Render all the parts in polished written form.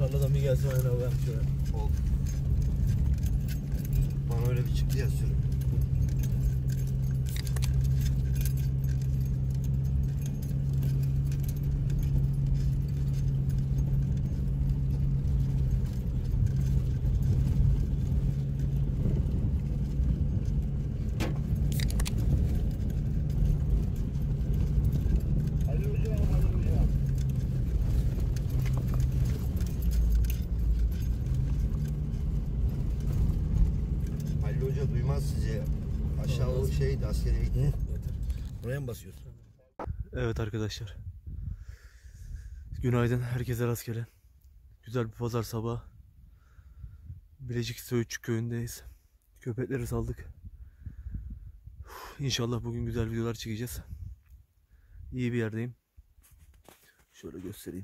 tarladan bir gelsin aynen abi şöyle. Oldu. Bana öyle bir çıktı ya sürü. Hoca duymaz sizi. Aşağı o şeydi, askere gitti. Yeter. Buraya mı basıyorsun? Evet arkadaşlar. Günaydın, herkese rastgele. Güzel bir pazar sabahı. Bilecik Söğütçük köyündeyiz. Köpekleri saldık. İnşallah bugün güzel videolar çekeceğiz. İyi bir yerdeyim. Şöyle göstereyim.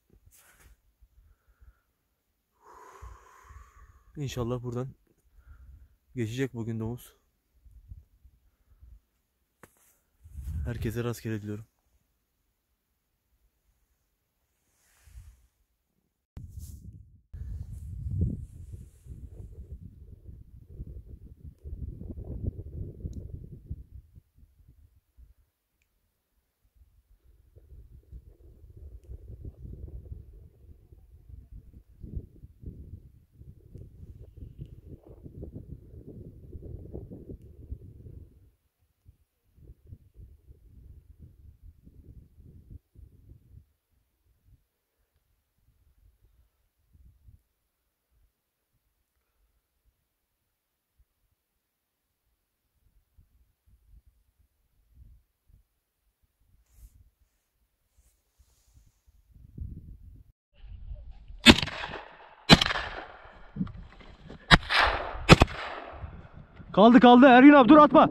İnşallah buradan geçecek bugün domuz. Herkese rastgele diliyorum. Kaldı Ergün abi, dur atma.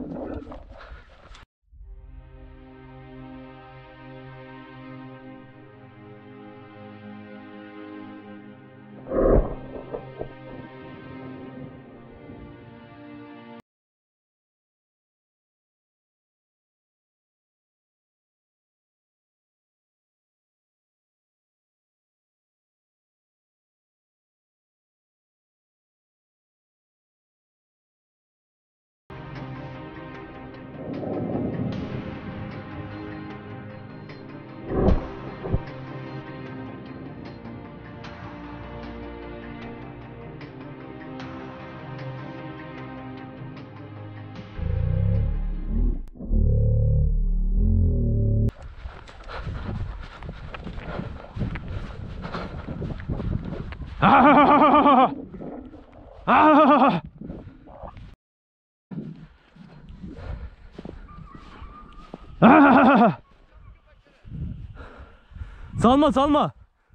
Salma. Oradan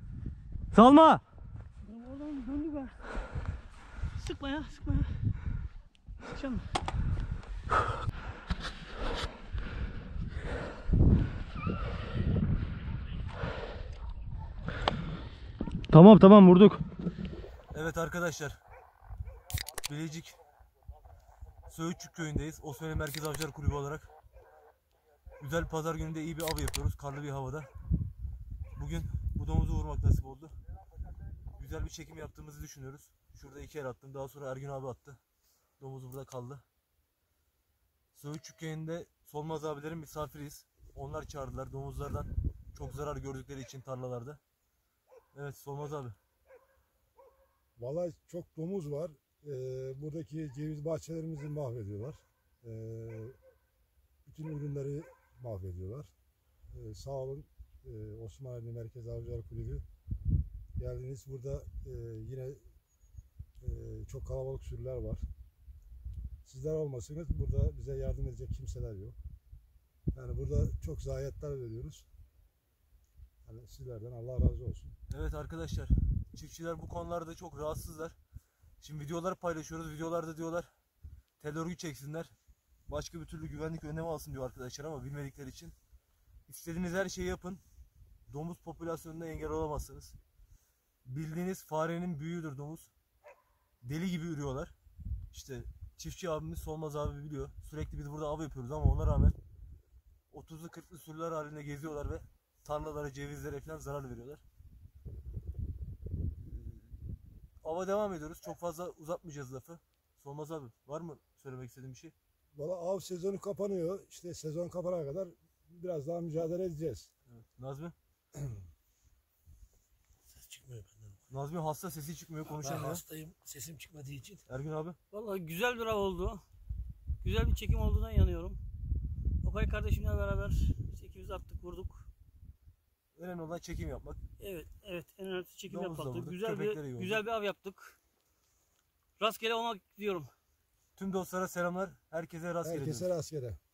döndü be. Sıkma ya. Sıkacağım. Tamam vurduk. Evet arkadaşlar. Bilecik Söğütçük köyündeyiz. Osmanlı Merkez Avcılar Kulübü olarak. Güzel pazar gününde iyi bir av yapıyoruz. Karlı bir havada. Bugün bu domuzu vurmak nasip oldu. Güzel bir çekim yaptığımızı düşünüyoruz. Şurada 2 el attım. Daha sonra Ergün abi attı. Domuz burada kaldı. Söğütçük köyünde Solmaz abilerin misafiriyiz. Onlar çağırdılar. Domuzlardan çok zarar gördükleri için tarlalarda. Evet Solmaz abi. Vallahi çok domuz var. Buradaki ceviz bahçelerimizi mahvediyorlar. Bütün ürünleri mahvediyorlar. Sağ olun Osmanlı Merkez Avcılar Kulübü geldiniz. Burada yine çok kalabalık sürüler var. Sizler olmasanız burada bize yardım edecek kimseler yok. Yani burada çok zayiatlar veriyoruz. Yani sizlerden Allah razı olsun. Evet arkadaşlar, çiftçiler bu konularda çok rahatsızlar. Şimdi videolar paylaşıyoruz. Videolarda diyorlar tel örgü çeksinler. Başka bir türlü güvenlik önlemi alsın diyor arkadaşlar ama bilmedikleri için. İstediğiniz her şeyi yapın. Domuz popülasyonuna engel olamazsınız. Bildiğiniz farenin büyüğüdür domuz. Deli gibi ürüyorlar. İşte çiftçi abimiz Solmaz abi biliyor. Sürekli biz burada av yapıyoruz ama ona rağmen 30'lu 40'lı sürüler halinde geziyorlar ve tarlalara, cevizlere falan zarar veriyorlar. ava devam ediyoruz. Çok fazla uzatmayacağız lafı. Solmaz abi, var mı söylemek istediğin bir şey? Valla av sezonu kapanıyor. İşte sezon kapana kadar biraz daha mücadele edeceğiz. Evet. Nazmi? Ses çıkmıyor benden. Nazmi hasta, sesi çıkmıyor, Ben konuşamıyor. hastayım. Sesim çıkmadığı için. Ergün abi? Vallahi güzel bir av oldu. Güzel bir çekim olduğuna inanıyorum. Okay kardeşimle beraber çekimizi attık, vurduk. Önemli olan çekim yapmak. Evet, evet. En önemlisi çekim Domuz da yaptık. vurduk, Güzel köpekleri iyi bir oldu. güzel bir av yaptık. Rastgele olmak diyorum. Tüm dostlara selamlar. Herkese rastgele Herkese diyoruz. rastgele.